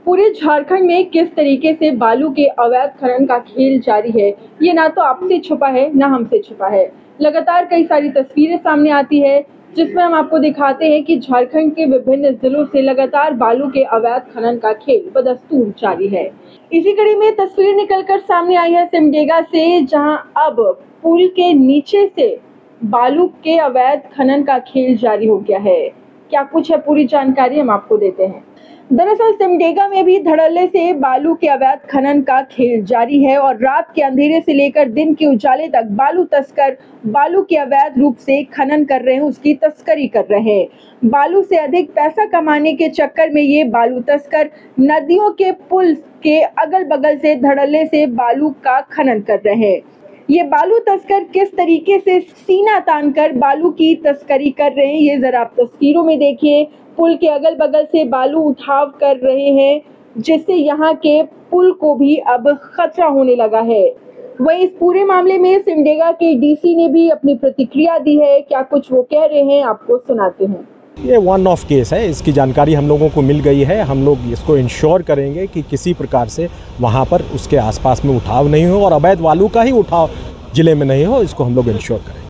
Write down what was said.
पूरे झारखंड में किस तरीके से बालू के अवैध खनन का खेल जारी है, ये ना तो आपसे छुपा है ना हमसे छुपा है। लगातार कई सारी तस्वीरें सामने आती है जिसमें हम आपको दिखाते हैं कि झारखंड के विभिन्न जिलों से लगातार बालू के अवैध खनन का खेल बदस्तूर जारी है। इसी कड़ी में तस्वीर निकलकर सामने आई है सिमडेगा से, जहां अब पुल के नीचे से बालू के अवैध खनन का खेल जारी हो गया है। क्या कुछ है, पूरी जानकारी हम आपको देते हैं। दरअसल सिमडेगा में भी धड़ल्ले से बालू के अवैध खनन का खेल जारी है और रात के अंधेरे से लेकर दिन के उजाले तक बालू तस्कर बालू के अवैध रूप से खनन कर रहे हैं, उसकी तस्करी कर रहे हैं। बालू से अधिक पैसा कमाने के चक्कर में ये बालू तस्कर नदियों के पुल के अगल बगल से धड़ल्ले से बालू का खनन कर रहे हैं। ये बालू तस्कर किस तरीके से सीना तान कर बालू की तस्करी कर रहे हैं, ये जरा आप तस्वीरों में देखिए। पुल के अगल बगल से बालू उठाव कर रहे हैं, जिससे यहाँ के पुल को भी अब खतरा होने लगा है। वहीं इस पूरे मामले में सिमडेगा के डीसी ने भी अपनी प्रतिक्रिया दी है। क्या कुछ वो कह रहे हैं, आपको सुनाते हैं। ये वन ऑफ केस है, इसकी जानकारी हम लोगों को मिल गई है। हम लोग इसको इंश्योर करेंगे कि किसी प्रकार से वहाँ पर उसके आसपास में उठाव नहीं हो और अवैध बालू का ही उठाव जिले में नहीं हो, इसको हम लोग इंश्योर करेंगे।